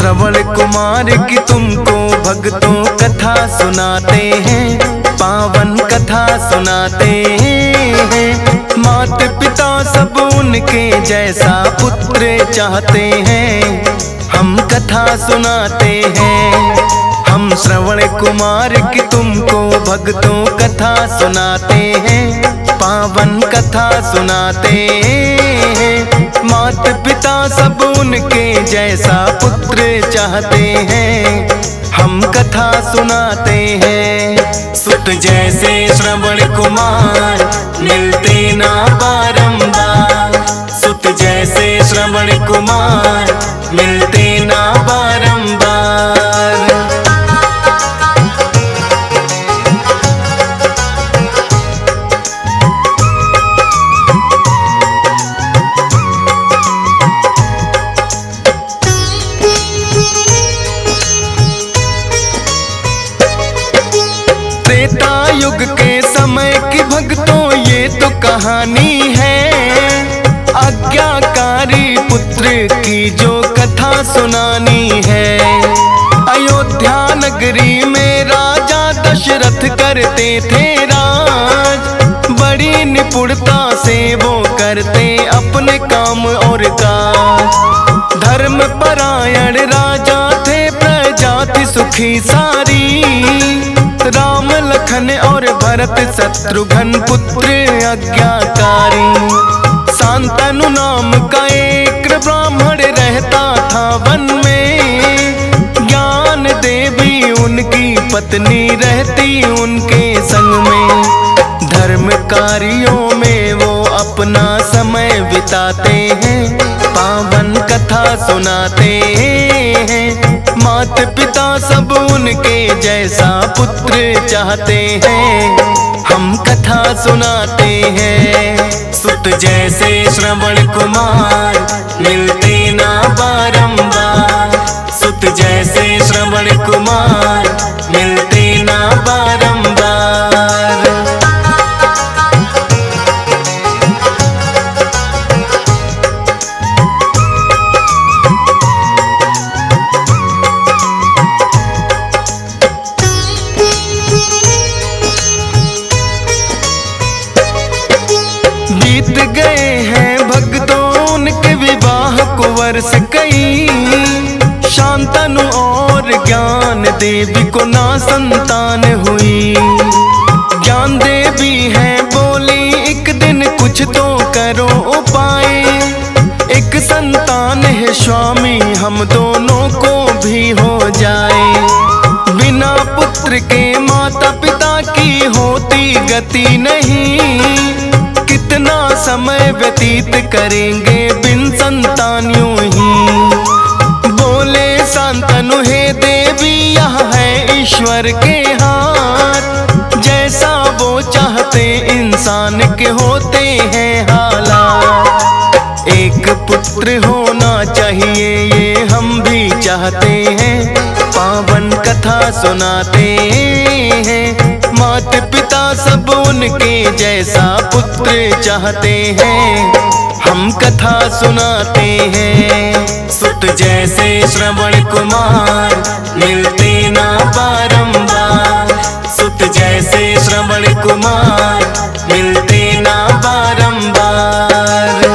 श्रवण कुमार की तुमको भक्तों कथा सुनाते हैं, पावन कथा सुनाते हैं। माता पिता सब उनके जैसा पुत्र चाहते हैं, हम कथा सुनाते हैं। हम श्रवण कुमार की तुमको भक्तों कथा सुनाते हैं, पावन कथा सुनाते हैं। माता पिता सब उनके जैसा पुत्र चाहते हैं, हम कथा सुनाते हैं। सुत जैसे श्रवण कुमार मिलते ना बारंबार, सुत जैसे श्रवण कुमार मिलते ना बारंबार। त्रेता युग के समय की भक्तों ये तो कहानी है, आज्ञाकारी पुत्र की जो कथा सुनानी है। अयोध्या नगरी में राजा दशरथ करते थे राज, बड़ी निपुणता से वो करते अपने काम और काज। धर्म परायण राजा थे, प्रजा थी सुखी सारी। राम लखन और भरत शत्रुघ्न पुत्र आज्ञाकारी। शांतनु नाम का एक ब्राह्मण रहता था वन में, ज्ञान देवी उनकी पत्नी रहती उनके संग में। धर्म कार्यों में वो अपना समय बिताते हैं, पावन कथा सुनाते हैं। माता पिता सब उनके जैसा पुत्र चाहते हैं, हम कथा सुनाते हैं। सुत जैसे श्रवण कुमार मिलते ना बारंबार, सुत जैसे श्रवण कुमार मिलते ना बारंबार। बीत गए हैं भक्तों उनके विवाह को वर्ष कई, शांतनु और ज्ञान देवी को ना संतान हुई। ज्ञान देवी है बोली एक दिन कुछ तो करो उपाय, एक संतान है स्वामी हम दोनों को भी हो जाए। बिना पुत्र के माता पिता की होती गति नहीं, कितना समय व्यतीत करेंगे बिन संतान यूं ही। बोले शांतनु हे देवी यह है ईश्वर के हाथ, जैसा वो चाहते इंसान के होते हैं हालात। एक पुत्र होना चाहिए ये हम भी चाहते हैं, पावन कथा सुनाते हैं। माता पिता सब उनके जैसा पुत्र चाहते हैं, हम कथा सुनाते हैं। सुत जैसे श्रवण कुमार मिलते ना बारंबार, सुत जैसे श्रवण कुमार मिलते ना बारंबार।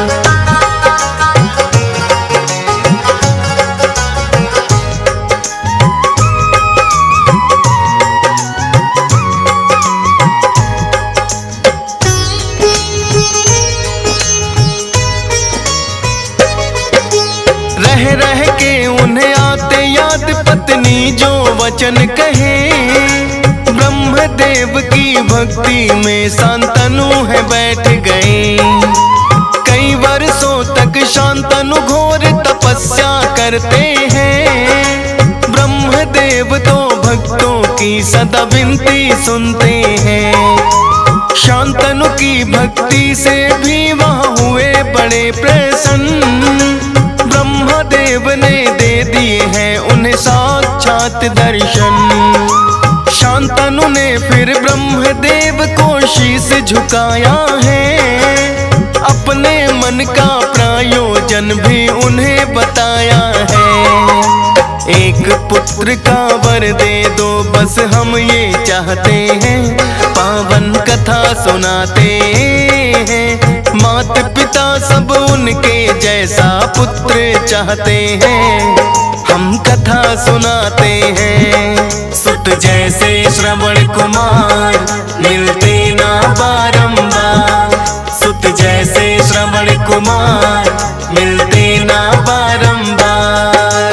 रह रह के उन्हें आते याद पत्नी जो वचन कहे, ब्रह्मदेव की भक्ति में शांतनु है बैठ गए। कई वर्षों तक शांतनु घोर तपस्या करते हैं, ब्रह्मदेव तो भक्तों की सदा विनती सुनते हैं। शांतनु की भक्ति से भी वहाँ हुए बड़े प्रसन्न, ब्रह्मदेव ने दे दिए हैं उन्हें साक्षात दर्शन। शांतनु ने फिर ब्रह्मदेव को शीश झुकाया है, अपने मन का प्रयोजन भी उन्हें बताया है। एक पुत्र का वर दे दो बस हम ये चाहते हैं। पावन कथा सुनाते हैं, माता पिता सब उनके जैसा पुत्र चाहते हैं। हम कथा सुनाते हैं, सुत जैसे श्रवण कुमार मिलते ना बारंबार। सुत जैसे श्रवण कुमार मिलते ना बारंबार।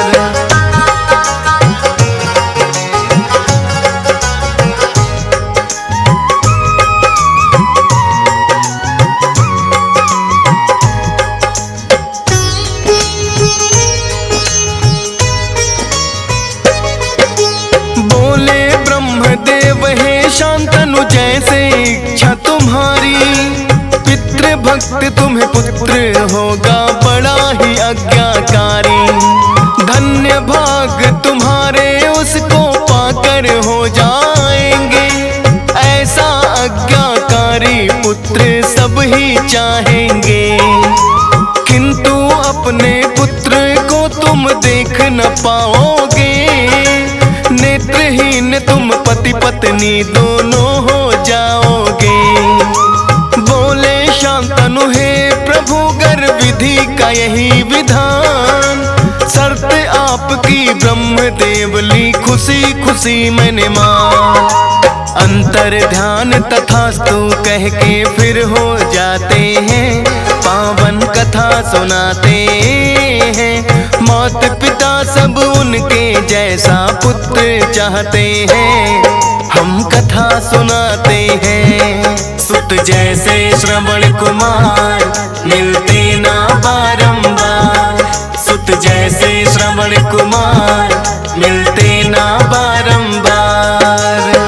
ब्रह्मदेव है शांतनु जैसे इच्छा तुम्हारी, पितृ भक्त तुम्हें पुत्र होगा बड़ा ही आज्ञाकारी। धन्य भाग तुम्हारे उसको पाकर हो जाएंगे, ऐसा आज्ञाकारी पुत्र सब ही चाहेंगे। किंतु अपने पुत्र को तुम देख न पाओगे, नेत्रहीन तुम पति पत्नी दोनों हो जाओगे। बोले शांतनु हे प्रभु गर विधि का यही विधान, शर्त आपकी ब्रह्मदेव ली खुशी खुशी मैंने मान। अंतर ध्यान तथास्तु कह के फिर हो जाते हैं, पावन कथा सुनाते हैं। माता पिता सब उनके जैसा पुत्र चाहते हैं, हम कथा सुनाते हैं। सुत जैसे श्रवण कुमार मिलते ना बारंबार। सुत जैसे श्रवण कुमार मिलते ना बारंबार।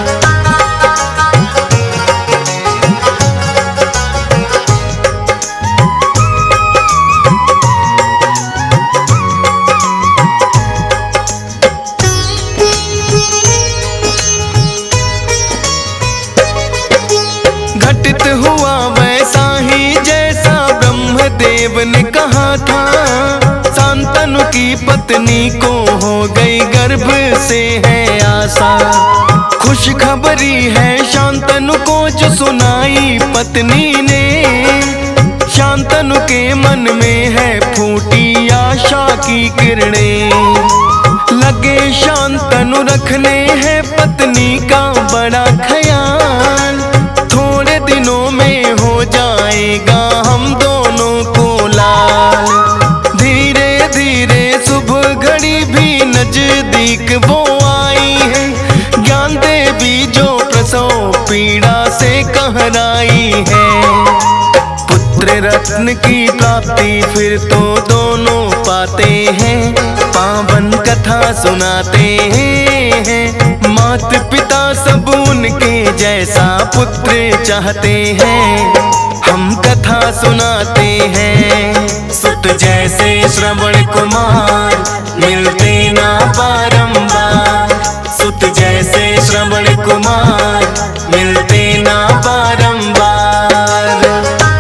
घटित हुआ वैसा ही जैसा ब्रह्मदेव ने कहा था। शांतनु की पत्नी को हो गई गर्भ से है आशा। खुशखबरी है शांतनु को जो सुनाई पत्नी ने, शांतनु के मन में है फूटी आशा की किरणें। लगे शांतनु रखने है पत्नी का बड़ा ख्याल, थोड़े दिनों में हो जाएगा हम दोनों को लाल। धीरे धीरे सुबह घड़ी भी नजदीक वो आई है, ज्ञान देवी जो प्रसव पीड़ा से कहराई है। पुत्र रत्न की प्राप्ति फिर तो दोनों पाते हैं, पावन कथा सुनाते हैं। माता पिता सब उनके जैसा पुत्र चाहते हैं, हम कथा सुनाते हैं। सुत जैसे श्रवण कुमार मिलते ना बारंबार। सुत जैसे श्रवण कुमार मिलते ना बारंबार।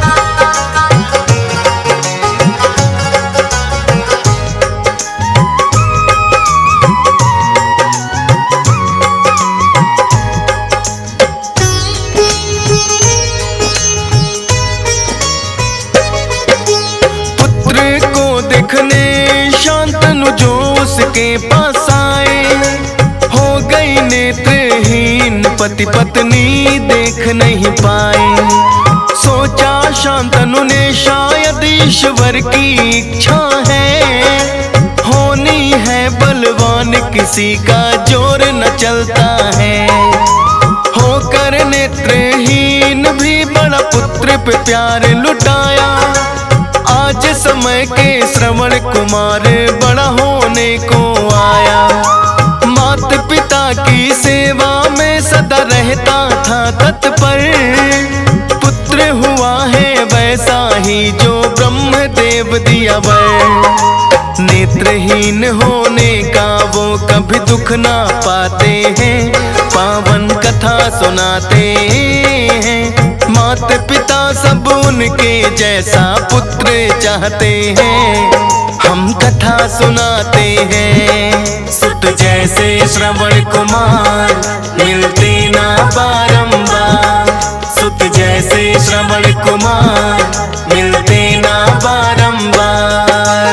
शांतनु जो उसके पास आए, हो गई नेत्रहीन पति पत्नी देख नहीं पाए। सोचा शांतनु ने शायद ईश्वर की इच्छा है, होनी है बलवान किसी का जोर न चलता है। होकर नेत्रहीन भी बड़ा पुत्र पे प्यार लुटाया, आज समय के श्रवण कुमार बड़ा होने को आया। माता पिता की सेवा में सदा रहता था तत्पर, पुत्र हुआ है वैसा ही जो ब्रह्मदेव दिया वर। नेत्रहीन होने का वो कभी दुख ना पाते हैं, पावन कथा सुनाते हैं। मात पिता सब उनके जैसा पुत्र चाहते हैं, हम कथा सुनाते हैं। सुत जैसे श्रवण कुमार मिलते ना बारंबार, सुत जैसे श्रवण कुमार मिलते ना बारंबार।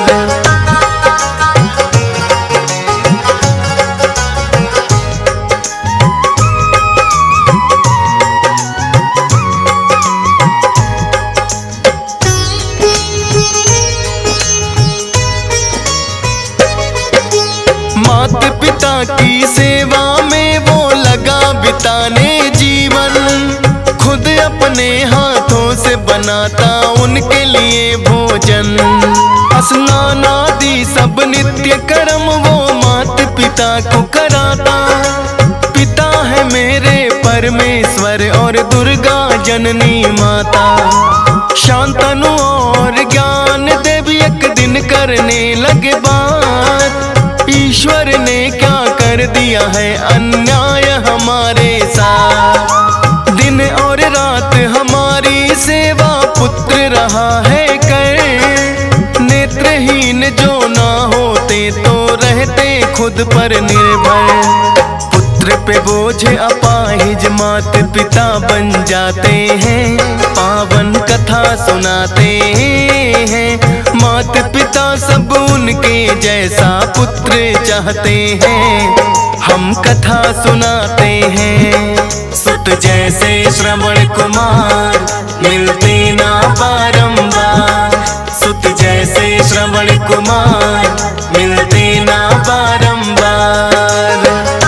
मात पिता की सेवा में वो लगा बिताने जीवन, खुद अपने हाथों से बनाता उनके लिए भोजन। स्नान आदि सब नित्य कर्म वो मात पिता को कराता। पिता है मेरे परमेश्वर और दुर्गा जननी माता, शांतनु और ज्ञान देवी एक दिन करने लगे बात। ईश्वर ने क्या कर दिया है अन्याय हमारे साथ, दिन और रात हमारी सेवा पुत्र रहा है कर। नेत्रहीन जो ना होते तो रहते खुद पर निर्भर, पुत्र पे बोझ अपाहिज मात पिता बन जाते हैं। पावन कथा सुनाते हैं, मात पिता सब उनके जैसा पुत्र चाहते हैं, हम कथा सुनाते हैं। सुत जैसे श्रवण कुमार मिलते ना बारंबार, सुत जैसे श्रवण कुमार मिलते ना बारंबार।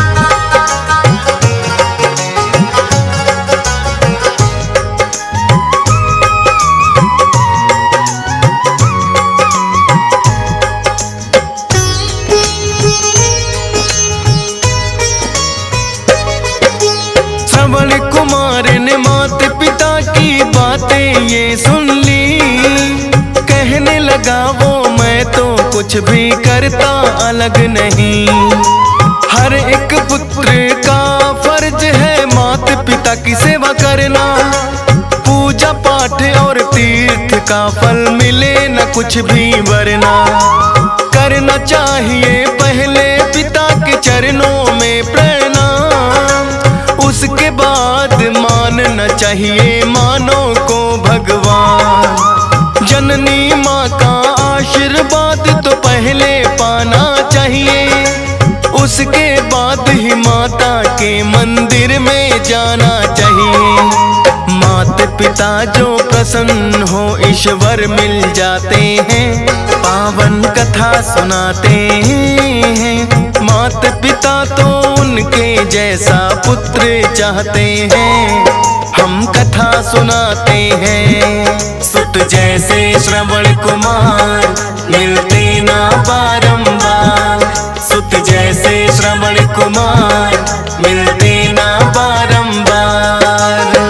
श्रवण कुमार ने मात पिता की बातें ये सुन ली, कहने लगा वो मैं तो कुछ भी करता अलग नहीं। हर एक पुत्र का फर्ज है मात पिता की सेवा करना, पूजा पाठ और तीर्थ का फल मिले न कुछ भी वरना। करना चाहिए पहले पिता के चरणों में प्रणाम, उसके बाद मानना चाहिए मानव को भगवान। जननी माँ का आशीर्वाद तो पहले पाना चाहिए, उसके बाद ही माता के मंदिर में जाना चाहिए। माता पिता जो प्रसन्न हो ईश्वर मिल जाते हैं, पावन कथा सुनाते हैं। माता पिता तो उनके जैसा पुत्र चाहते हैं, हम कथा सुनाते हैं। सुत जैसे श्रवण कुमार मिलते ना बारंबार, सुत जैसे श्रवण कुमार मिलते ना बारंबार।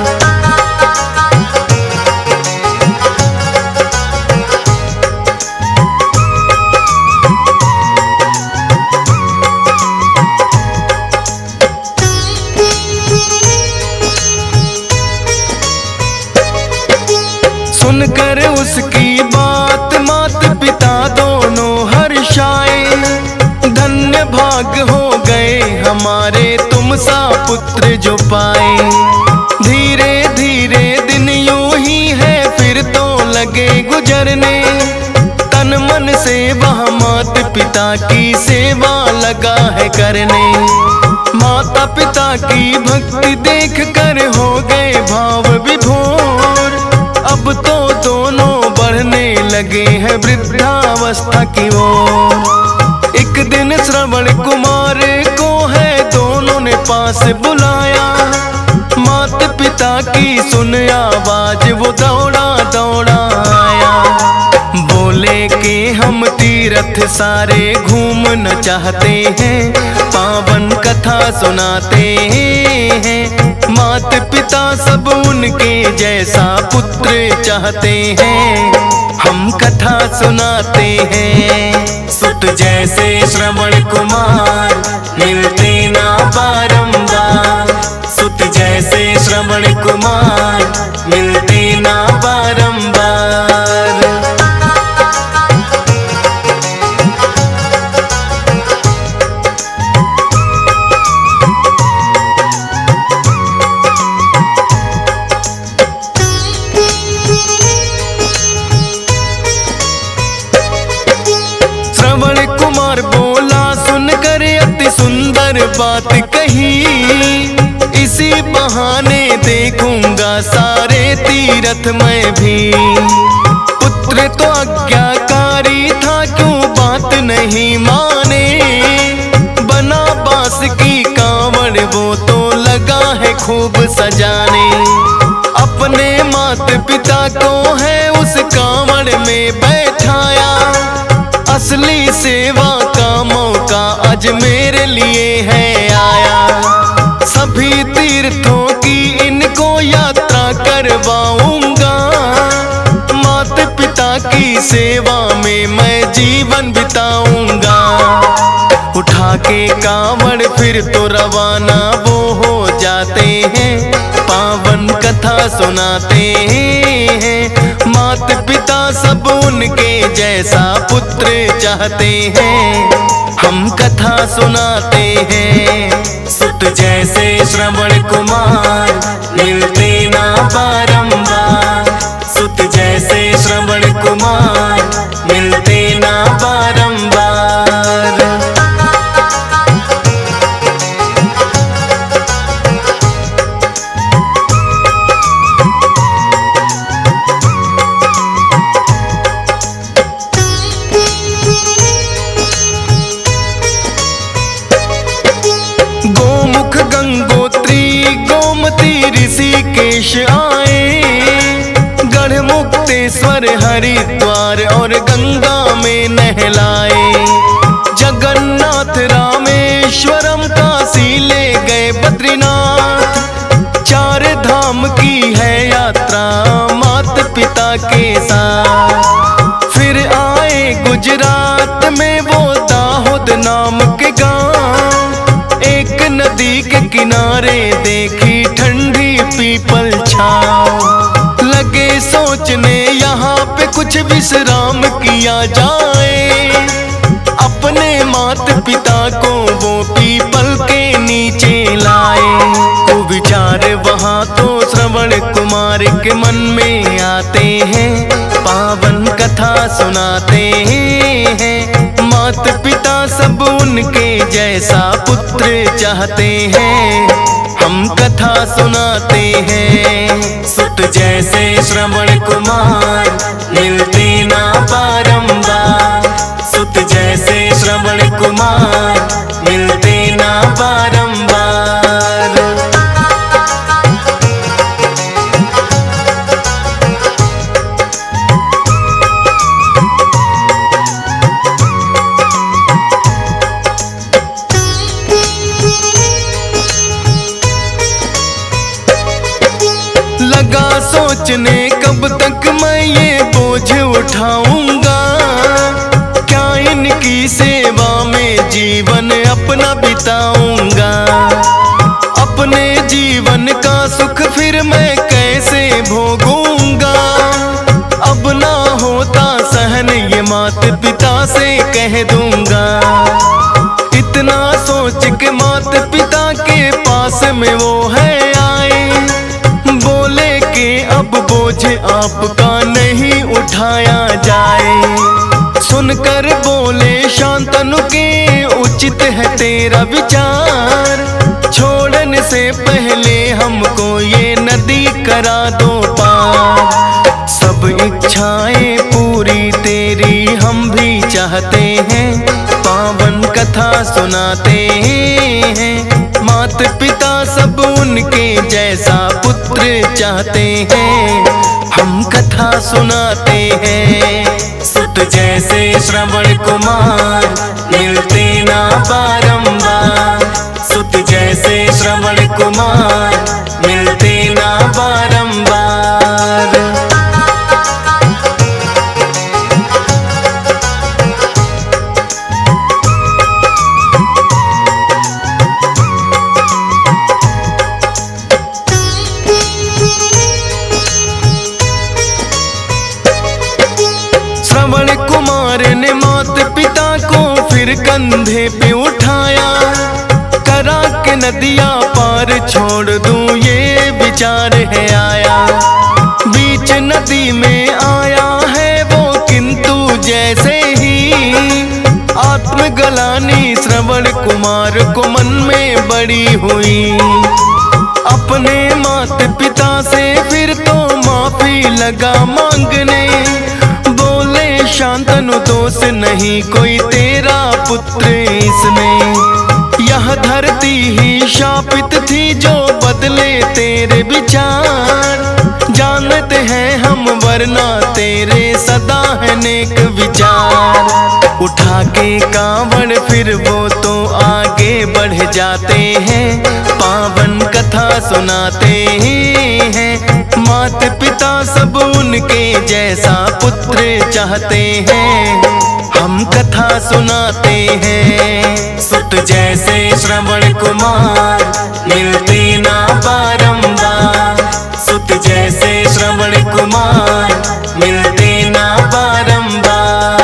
सुनकर उसकी बात मात पिता दोनों हर्षाए, धन्य भाग हो गए हमारे तुम सा पुत्र जो पाए। धीरे धीरे दिन यूं ही है फिर तो लगे गुजरने, तन मन से वह मात पिता की सेवा लगा है करने। माता पिता की भक्ति देख कर हो गए भाव विभोर, अब तो दोनों बढ़ने लगे हैं वृद्धावस्था की ओर। एक दिन श्रवण कुमार को है दोनों ने पास बुलाया, माता पिता की सुन आवाज वो दौड़ा दौड़ा आया। बोले कि हम तीर्थ सारे घूमना चाहते हैं, पावन कथा सुनाते हैं। माता पिता सब उनके जैसा पुत्र चाहते हैं, हम कथा सुनाते हैं। सुत जैसे श्रवण कुमार मिलते ना बारंबार, सुत जैसे श्रवण कुमार मिलते ना बारंबार। श्रवण कुमार बोला सुनकर अति सुंदर बात कही, इसी बहाने देखूंगा सारे तीर्थ मैं भी। पुत्र तो आज्ञाकारी था क्यों बात नहीं माने, बना बांस की कांवड़ वो तो लगा है खूब सजाने। अपने माता पिता को है उस कांवड़ में बैठाया, असली सेवा का मौका आज मेरे लिए है आया। सभी तीर्थों की इनको यात्रा करवाऊंगा, माता पिता की सेवा में मैं जीवन बिताऊंगा। उठा के कांवड़ फिर तो रवाना वो हो जाते हैं, पावन कथा सुनाते हैं। माता पिता सब उनके जैसा पुत्र चाहते हैं, हम कथा सुनाते हैं। सुत जैसे श्रवण कुमार मिलते ना बारंबार, सुत जैसे श्रवण कुमार मिलते ना बारंबार। गोमुख गंगोत्री गोमती ऋषिकेश आए, गढ़ मुक्तेश्वर हरिद्वार और गंगा में नहलाए। जगन्नाथ रामेश्वरम काशी ले गए बद्रीनाथ, चार धाम की है यात्रा माता पिता के साथ। फिर आए गुजरात में वो दाहोद नाम के गांव, एक नदी के किनारे देखी ठंडी पीपल छाँव। लगे सोचने यहाँ पे कुछ विश्राम किया जाए, अपने माता पिता को वो पीपल के नीचे लाए। कुविचार वहाँ तो श्रवण कुमार के मन में आते हैं, पावन कथा सुनाते हैं। माता पिता सब उनके जैसा पुत्र चाहते हैं, हम कथा सुनाते हैं। सुत जैसे श्रवण कुमार मिलते ना बारंबार, सुत जैसे श्रवण कुमार मिलते ना बारंबार। लगा सोचने कब तक मैं ये बोझ उठाऊंगा, क्या इनकी सेवा में जीवन अपना बिताऊंगा। अपने जीवन का सुख फिर मैं कैसे भोगूंगा, अब ना होता सहन ये माता पिता से कह दूंगा। इतना सोच के माता पिता के पास में वो है आए, बोले कि अब बोझ आपका नहीं उठाया जाए। सुनकर बोले शांतनु के उचित है तेरा विचार, छोड़ने से पहले हमको ये नदी करा दो पार। सब इच्छाएं पूरी तेरी हम भी चाहते हैं, पावन कथा सुनाते हैं। माता पिता सब उनके जैसा पुत्र चाहते हैं, हम कथा सुनाते हैं। सुत जैसे श्रवण कुमार मिलते ना बारंबार, सुत जैसे श्रवण कुमार मिलते ना बारंबार। कुमार ने माता पिता को फिर कंधे पे उठाया, करा के नदिया पार छोड़ दूं ये विचार है आया। बीच नदी में आया है वो किंतु जैसे ही आत्मग्लानि श्रवण कुमार को मन में बड़ी हुई। अपने माता पिता से फिर तो माफी लगा मांगने, बोले शांतनु दोष नहीं कोई तेरा पुत्र इसमें। यह धरती ही शापित थी जो बदले तेरे विचार, जानते हैं हम वरना तेरे सदा है नेक विचार। उठा के कांवड़ फिर वो तो आगे बढ़ जाते हैं, पावन कथा सुनाते हैं। माता पिता सब उनके जैसा पुत्र चाहते हैं, हम कथा सुनाते हैं। सुत जैसे श्रवण कुमार मिलते ना बारंबार, सुत जैसे श्रवण कुमार मिलते ना बारंबार।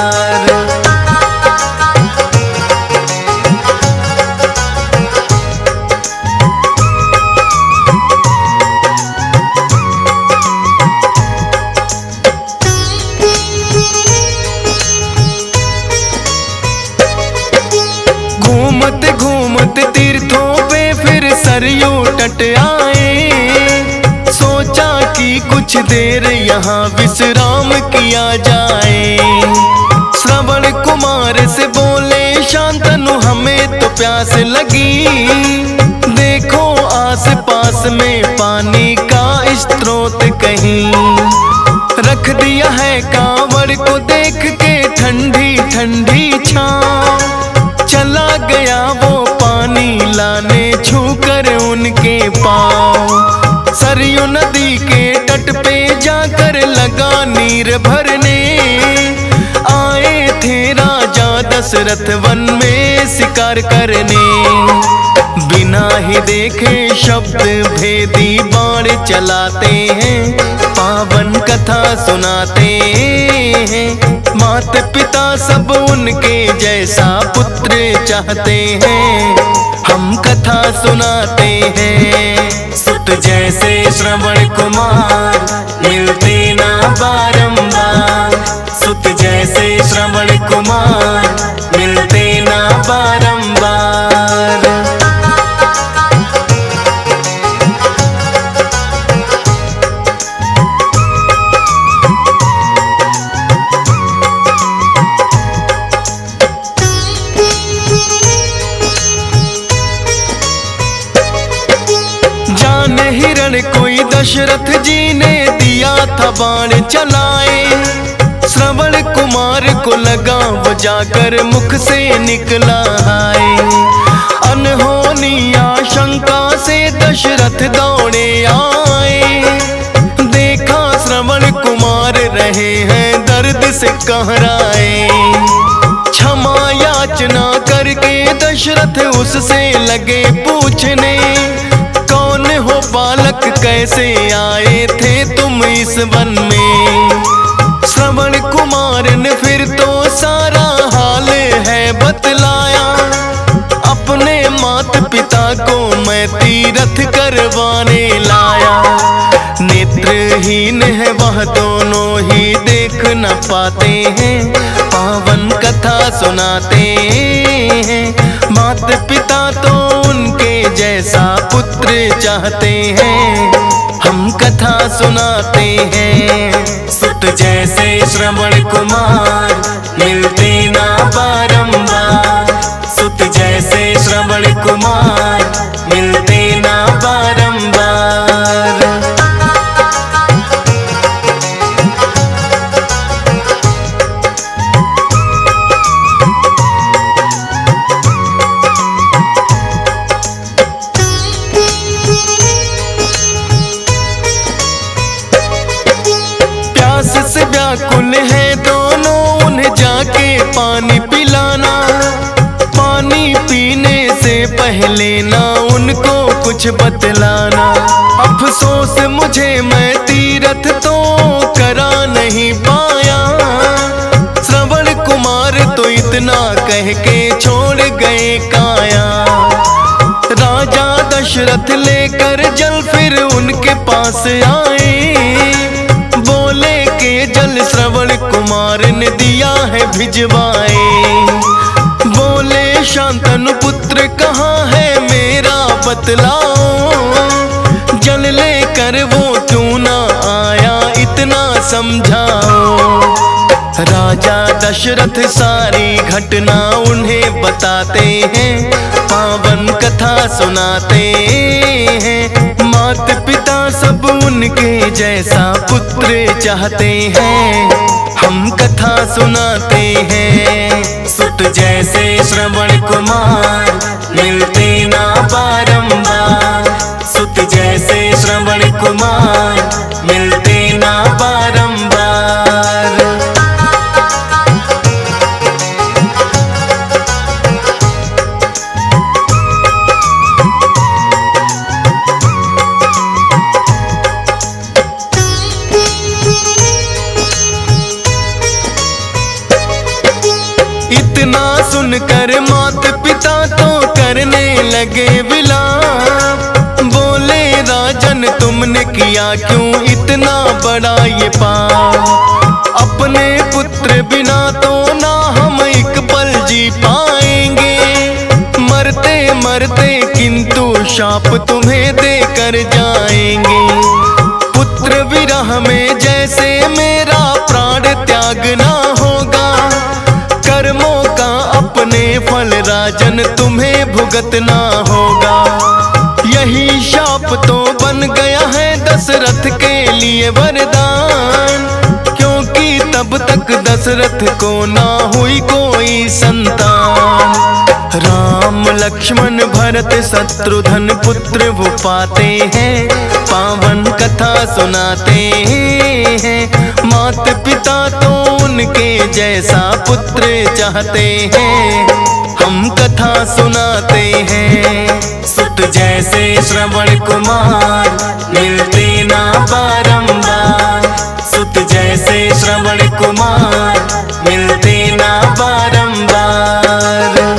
घूमते घूमते तीर्थों पे फिर सरयू तट आए, सोचा कि कुछ देर यहाँ विश्राम किया जाए। श्रवण कुमार से बोले शांतनु हमें तो प्यास लगी, देखो आस पास में पानी का स्रोत कहीं। रख दिया है कांवड़ को देख के ठंडी ठंडी छाँव, चला गया वो पानी लाने छूकर उनके पाँव। सरयू नदी के तट पे जाकर लगा नीर भरने, आए थे राजा दशरथ वन में शिकार करने। बिना ही देखे शब्द भेदी बाण चलाते हैं, पावन कथा सुनाते हैं। माता पिता सब उनके जैसा पुत्र चाहते हैं, हम कथा सुनाते हैं। सुत जैसे श्रवण कुमार मिलते ना बारंबार, सुत जैसे श्रवण कुमार मिलते ना बारंबार। कोई दशरथ जी ने दिया था बाण चलाए, श्रवण कुमार को लगा वो जाकर मुख से निकला है। अनहोनी आशंका से दशरथ दौड़े आए, देखा श्रवण कुमार रहे हैं दर्द से कहराए। क्षमा याचना करके दशरथ उससे लगे पूछने, कौन हो बालक कैसे आए थे तुम इस वन में। श्रवण कुमार ने फिर तो सारा हाल है बतलाया, अपने माता पिता को मैं तीरथ करवाने लाया। नेत्रहीन है वह दोनों ही देख न पाते हैं, पावन कथा सुनाते हैं। माता पिता तो उनके जैसा पुत्र चाहते हैं, हम कथा सुनाते हैं। सुत जैसे श्रवण कुमार मिलते ना बारंबार, सुत जैसे श्रवण कुमार मिलते ना बारंबार। व्याकुल है दोनों उन्हें जाके पानी पिलाना, पानी पीने से पहले ना उनको कुछ बतलाना। अफसोस मुझे मैं तीरथ तो करा नहीं पाया, श्रवण कुमार इतना कह के छोड़ गए काया। राजा दशरथ लेकर जल फिर उनके पास आए, बोले के जल श्रवण कुमार ने दिया है भिजवाए। बोले शांतनु पुत्र कहाँ है मेरा बतलाओ, जल लेकर वो क्यों ना आया इतना समझाओ। राजा दशरथ सारी घटना उन्हें बताते हैं, पावन कथा सुनाते हैं। माता पिता सब उनके जैसा पुत्र चाहते हैं, हम कथा सुनाते हैं। सुत जैसे श्रवण कुमार मिलते ना बारंबार, सुत जैसे श्रवण कुमार मिलते ना बारंबार। इतना सुनकर माता पिता तो करने लगे विलाप। बोले राजन तुमने किया क्यों इतना बड़ा ये पाप, अपने पुत्र बिना तो ना हम एक पल जी पाएंगे। मरते मरते किंतु शाप तुम्हें देकर जाएंगे। पुत्र विरह में जैसे मेरा प्राण त्याग ना होगा, कर्मों का अपने फल राजन तुम्हें भुगतना होगा। यही शाप तो बन गया है दशरथ के लिए वरदान, क्योंकि तब तक दशरथ को ना हुई कोई संतान। राम लक्ष्मण भरत शत्रुघ्न पुत्र वो पाते हैं, पावन कथा सुनाते हैं। माता पिता तो उनके जैसा पुत्र चाहते हैं, हम कथा सुनाते हैं। सुत जैसे श्रवण कुमार मिलते ना बारंबार, सुत जैसे श्रवण कुमार मिलते ना बारंबार।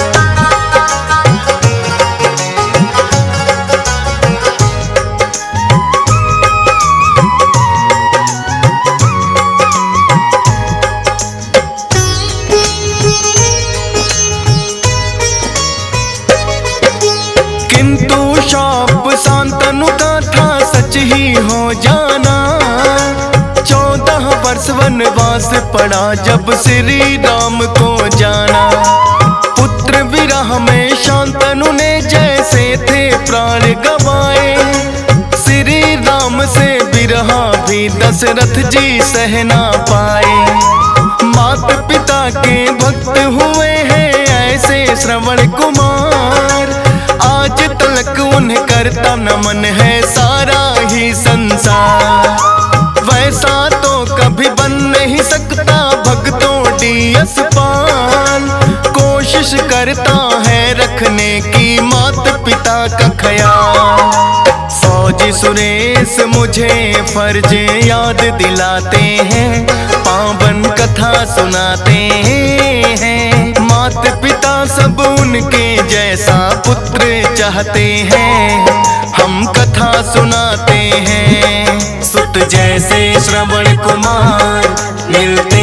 किंतु शाप शांतनु का था सच ही हो जाना। 14 वर्ष वनवास पड़ा जब श्री राम को जाना। पुत्र विरह में शांतनु ने जैसे थे प्राण गवाए, श्री राम से विरह भी दशरथ जी सह ना पाए। माता पिता के भक्त हुए हैं ऐसे श्रवण कुमार, आज तलक उन्हें करता नमन है सारा ही संसार। वैसा तो कभी बन नहीं सकता भक्तों डीएस पाल, कोशिश करता है रखने की माता पिता का ख्याल। फौजी सुरेश मुझे फर्ज याद दिलाते हैं, पावन कथा सुनाते हैं। माता पिता सब उनके जैसा पुत्र चाहते हैं, हम कथा सुनाते हैं। सुत जैसे श्रवण कुमार मिलते